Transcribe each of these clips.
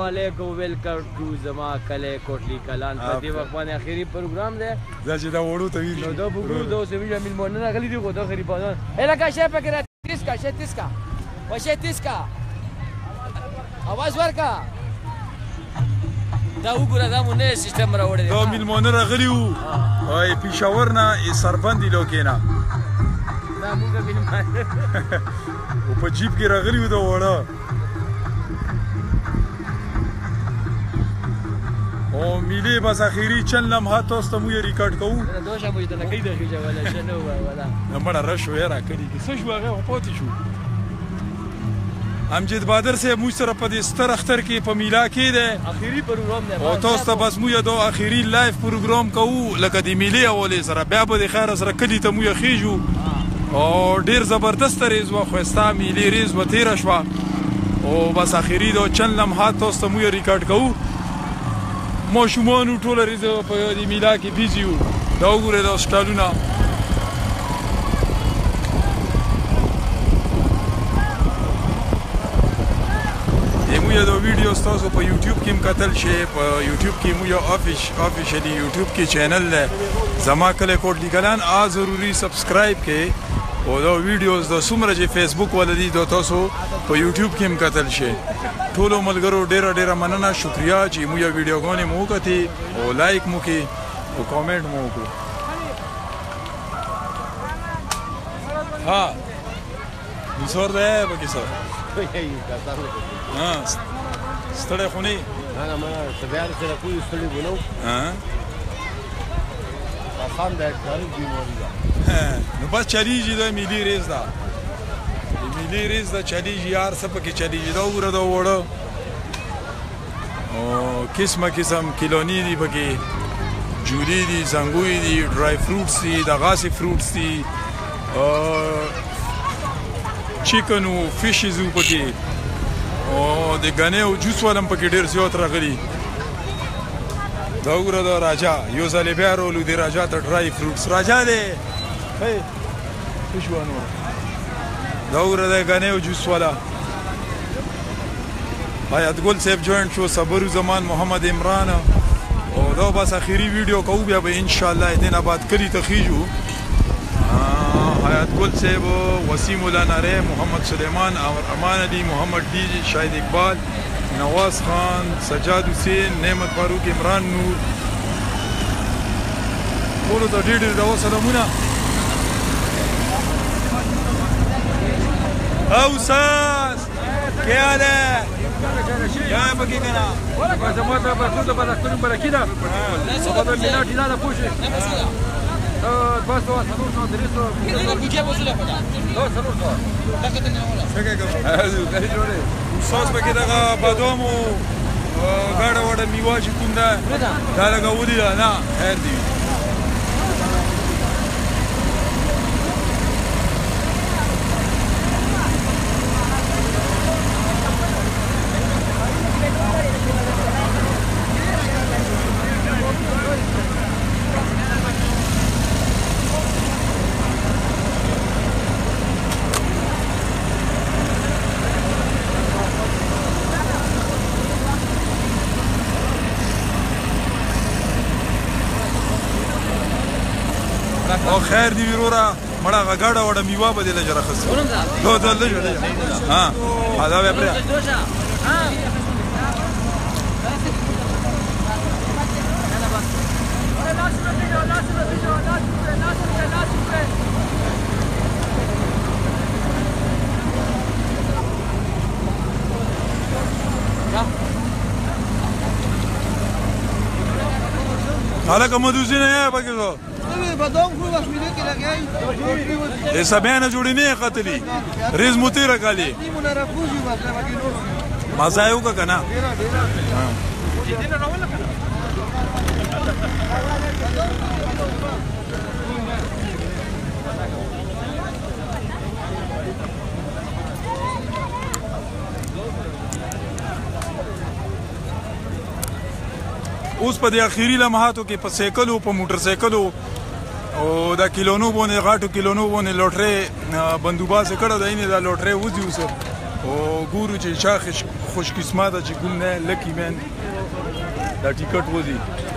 علیکم ویلکم ټو زما کلی کوټلی کلان په دې وخت باندې اخري پروګرام دی دا چې دا وړو ته ویل نو دا وګورو دا اوس ویل میلمانه راغلي دي خو دا غریبانان الکه شی پکې را تیس کا وشه تیس کا आवाज ورکا دا وګوره دا مونږ سیستم راوړی دا میلمانه راغلي وو وای پېښور نه سربندي لوکې نه دا موږ میلمانه او په جیب کې راغلي وو دا وړه او میلې بس اخري چند لمحات تاسو ته مو یې ریکارډ کوو دوشه مو ته لکۍ د خېجه ولا شنو ولا مړه رش وې را کړی کې څه شو هغه پاتې شو امجد بادر سے موږ سره په دې ستر اختر کې په میلا کې ده اخري پروګرام ده او تاسو ته بس موږ دا اخري لایف پروګرام کوو لکه د میلې اولې سره بیا به د خیر سره کلی ته موږ خېجو او ډیر زبردست ریز و خوستا میلې ریز و تیر شو او بس اخري دا چند لمحات تاسو ته موږ ریکارډ کوو ماشومان ټول ریز په دې میلا کې بیزي وو دا وګوره دا سټالونه موږ دا ویډیو تاسو په یوټیوب کې هم کتل شي په یوټیوب کې موږ افیشلی یوټیوب کې چینل ده زما کلی کوټلی کلان ضروري سبسکرایب کې او دا ویډیوز د څومره چې فیسبوک ولدي دا تاسو په یوټیوب کې هم کتل شي ټولو ملګرو ډیره مننه شکریا چې موږ ویډیوګانې مو وکتې او لایک مو کې او کامنټ مو وکړو ها نثار ده پکې څه ستړی خو نه نه ما طبیعت سره کوئی ستړی بنو آسان ده کاری بیماری ده نو بس چلیږي دا ملي ریس ده ملي ریس ده چلیږي یار څه پکې چلیږي دا وګوره دا وړه او قسم کیلونی دي پکې جولی دي زنګوی دي ډرای فروټس دي دغاسې فروټس دي چیکن او فیشز پکې او د غنې او جوس ولم پکې ډېر زیات راغلي دا وګوره دا راجا یو ځلې بیا رولو دی راجا ته ډرای فروټس راجا دی هی څه شو نو دا وګوره د غنې او جوس والا حیات ګل صاحب جوائنټ شو صبر زمان محمد عمران او دا بس اخیری ویډیو کوو بیا به ان شاء الله دین آباد کلی ته خېجو حیات گل صاحب وسیم الله ناره محمد سلیمان امان علی محمد ڈی شاہد اقبال نواز خان سجاد حسین نعمت فاروق عمران نور ټولو ته ډېر د سلامونه او ساس کیا حال ہے کیا پکې کنا زما ته په څه په داستان برکې ده په دې مینا ټیلا ده پوښي بس هو سلور نو دريسو كيف وصل لك لا سلور نو لقد نولا څنګه کوي ساس پکې دغه بادام او غاړه وړه میوه چې کوم ده دا لګولي نه خیر دی او خیر دی ورورا مړه غاډه وړه میوه به دې لجره خسته نو دا لجه ها دا به پرې حالا کوم دوزی نه پکې زو بدون خو بس ملي کې لګای ایسا بیان جوړی نه قتلی ریز موتی رکالی مونږ راکوږي بس لګای نور مزه یو کا کنه اوس په دې اخیری لمحاتو کې په سایکلو په موټر سایکلو او دا کیلونو باندې غاټو کیلونو باندې لوټري بندوباس کړه دا نه دا لوټري وځي اوس او ګورو چې شاخ خوش قسمته چې کوم نه لکی مین دا ټیکټ وځي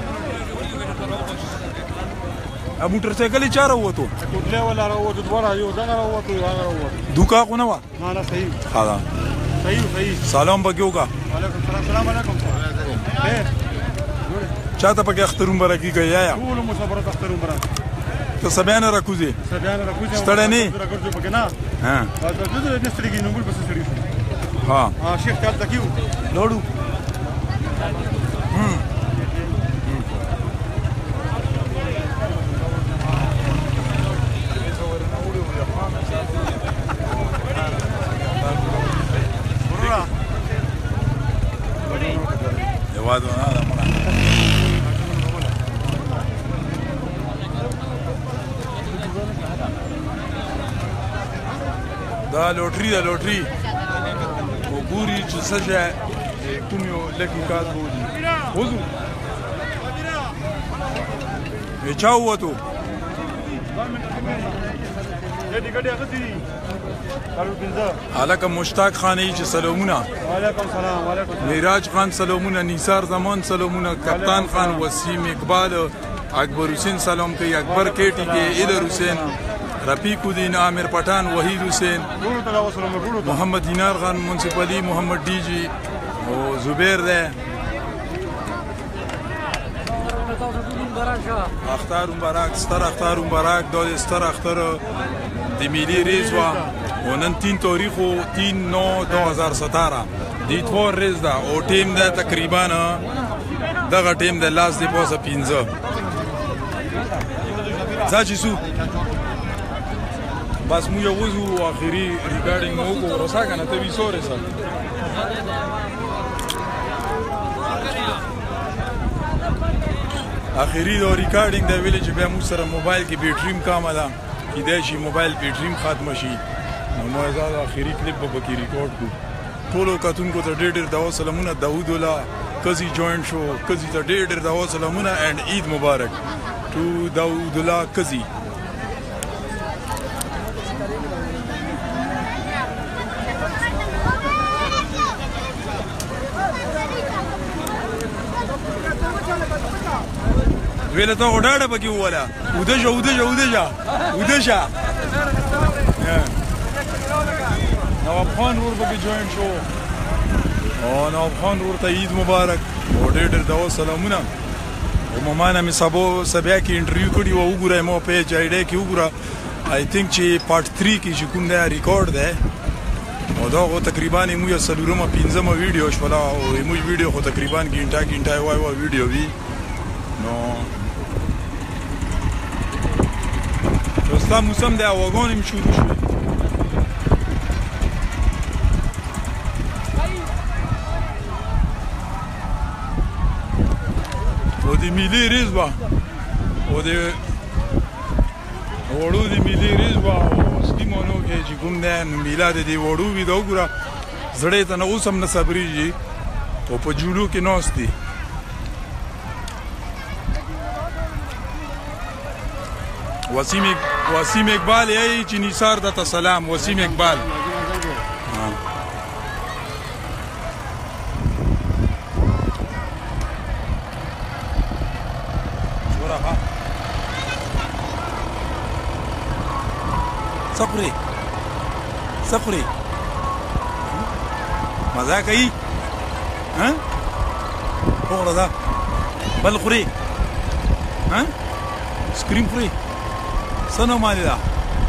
ا موټر سایکل چا راووتو کوټله ولا راووتو دوړه یو دغه راووتو یو هغه راووتو دوکا خو نه و نه صحیح ها صحیح سلام بګیوګا وعلیکم السلام علیکم چاته پکې اخترون برکی کوي یا ټول مسافرت اخترون برکی ته سبیان راکوزي ستړی نه راکوزي پکې نه ها دا د سترګې نومول بس سړي ها شیخ کال تکیو لوړو دا لوټري دا لوټري وګوري چې سجا کوم یو لکی کار بوزي وځو چا وته علیکم مشتاق خانی چې سلامونه وعلیکم السلام وعلیکم میراج خان سلامونه نیثار زمان سلامونه کپتان خان وسیم اقبال اکبر حسین سلام کوي اکبر کیټی کې ایدر حسین رفیق الدین عامر پٹھان وحید حسین محمد دینار خان منصفلی محمد ڈی جی او زبیر دے اختار مبارک ستر اختار مبارک دو ستر اختر دی ملی ریز و نن 3 تاریخ و 3/9/2017 دی تور ریز دا او ټیم دا تقریبا دغه ټیم د لاس دی پوسه 15 ځاچې سو بس مو یو وځو اخري ریګارډینګ مو کو رسا کنه ته وی سورې سره اخري دا ریکارډینګ دا ویل چې بیا مو سره موبایل کې بیټریم کامه ده کیدای شي موبایل بیټریم ختم شي نو مو زاد اخري کلیپ به کې ریکارډ کو ټولو کتونکو ته ډېر دا سلامونه داوود الله کزي جوائنٹ شو کزي ته ډېر دا سلامونه اند عید مبارک ټو داوود الله کزي ویله ته وډاړه پکې وواله ودشه نواب خان ور پکې جوائنٹ شو او نواب خان ور ته عید مبارک او ډېر دا سلامونه او ممانه می سبا کې انټرویو کړی و وګورئ مو پیج آی ډی کې وګوره آی تھنک چې پارت 3 کې چې کوم دا ریکارډ ده او دا خو تقریبا مو یو سلورمه 15مه ویډیو شولا او مو ویډیو خو تقریبا ګنټه وای ویډیو وی نو رستا موسم د اواغان هم شروع شو او د ملي ریزبا او د وړو د ملي ریزبا او سټیمونو کې چې کوم ده نو میلاد دی وړو وی دا وګوره زړې ته نو اوس هم نه صبرېږي او په جولو کې ناست دي وسیم اقبال یې چې نیثار د سلام وسیم اقبال سخري مزه کوي ها وګوره دا بل خوري ها سکریم خوري سنو مالي دا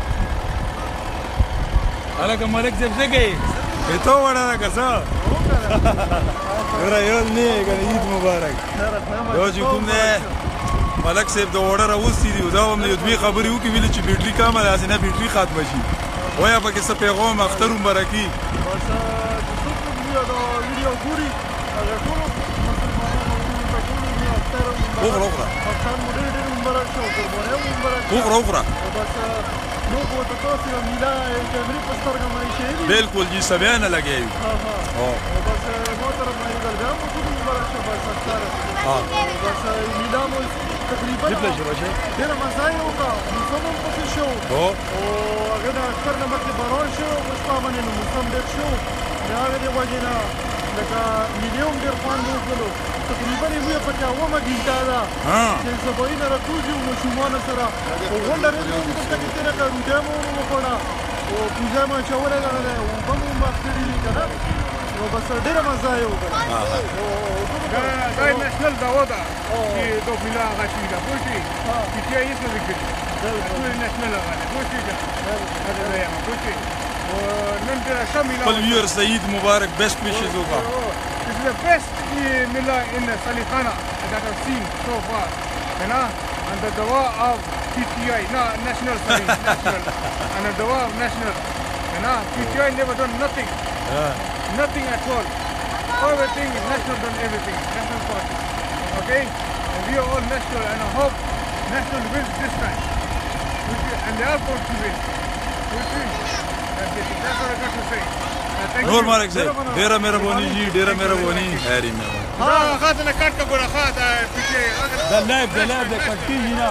هلکه ملک صاحب څه کوي ته وړه ده که څه یو نه کنه عید مبارک دا چې کوم دی ملک صاحب د وړه راوستي دي دا هم دوی خبرې وکړي ویلې چې بیټري کمه ده هسې نه بیټري ختمه شي وایه پکې څه پیغام اختر مبارکي بس د ویډیو ګوري وګوره بالکل جی سبیان لگے لکه ملي هم ډېر خوند وکړو تقریبا یې موږ پکې اومه ګینټه ده چې سبایي نه راکوزي وو ماشومانو سره او غونډه مې دلته کې تېره کړه روژه مو وخوړه او پوجا مې اچولی دغه دی اوبه مو مخ کړي دي که نه نو بس ډېره مزه یې وکړه دا یې نېشنل دوا ده چې دا میله هغه شوي ده پوه شوې چې چا هېڅ نه دي کړي ټول نېشنل هغه دی پوه شوې که نه دا یم پوه شوې نن ډېره ښه میله خپل ویورز ته عید مبارک بیسټ ویشز وکړه This is the best Mila in Salihana that I've seen so far. You know? And the Dawa of PTI, no, national, sorry, national. And the Dawa of national. You know? PTI never done nothing. Nothing at all. Everything is national, done everything. National party. Okay? And we are all national and I hope national wins this time. And they are going to win. That's what I got to say. نور مارک صاحب ډیره مهرباني جی ډیره مهرباني خیري مې خاطر نه کټ کوه خاطر پکې د لایف د کټیږي نه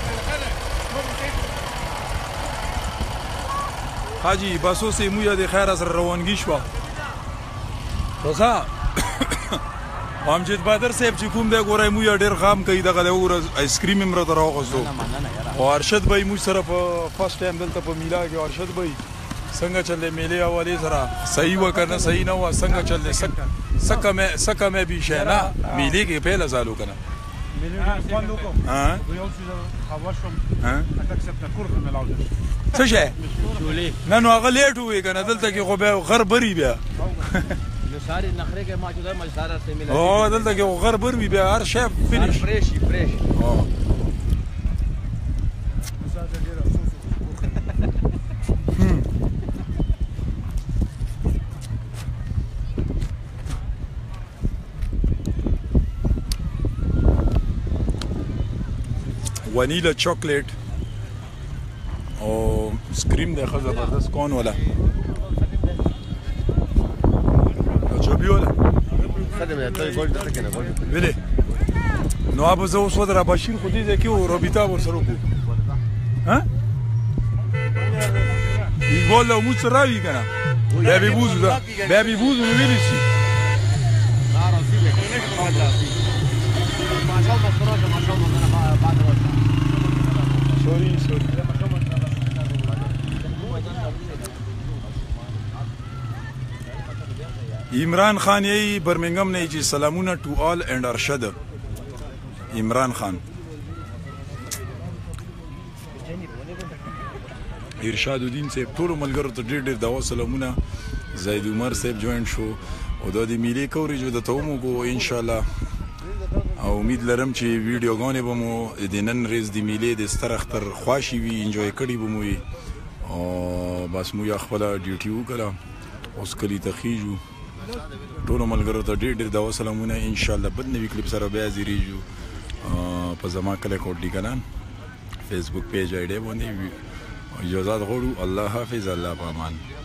حاجی باسو سه مو د خیر سره روانګی شو روزا امجد بدر صاحب چې کوم دی ګورای مو ډیر غام کوي دغه د اور آیس کریم هم را دراغوستو او ارشد بھائی مو سره په فرست ټایم دلته په میلا کې ارشد بھائی څنګه چلې میلې حواله سره صحیح وکنه صحیح نه و څنګه چلې سکه مې به شنه میلې کې په لازالو کنه میلې خوند وکړو ها یو څه خبر شوم ها اکسپټ کړو ملاوده څه شي نه نو هغه لیټ وې کنه دلته کې خو به غربري بیا نو ساری نخره کې موجوده مزدار سره ملي او دلته کې غربري بیا هر شی فینیش فريش او وانیلا چاکلیټ او سکریم دی ښه زبردست کون ولا عجبي ولا ویلې نو ابو زه اوس ودره بشیر خو دې ځای کې و رابطه ورسره وکړو ها ګول له موږ سره راوي که نه بیا بې بوزو ده بیا بې بوزو نو ویلی شي عمران خان یې برمنګم نه چې سلامونه ټو آل اینڈ ارشد عمران خان ارشاد الدین صاحب ټولو ملګرو ته ډېر ډېر دعا سلامونه زید عمر صاحب جوائن شو او دا د میلې کوریج به درته وموږو انشاءالله او امید لرم چې ویډیوګانې به مو د نن ورځ د میلې د ستر اختر خواشي وي انجوی کړي به مو وي او بس مو یا خپله ډیوټي وکړه اوس کلي ته خیږو ټولو ملګرو ته ډېر ډېر دعا سلامونه انشاءالله بل نوي کلیپ سره بیا حاضرېږو په زما کلی کوټ لیکلان فیسبوک پیج آی ډی باندې اجازت غواړو الله حافظ الله په امان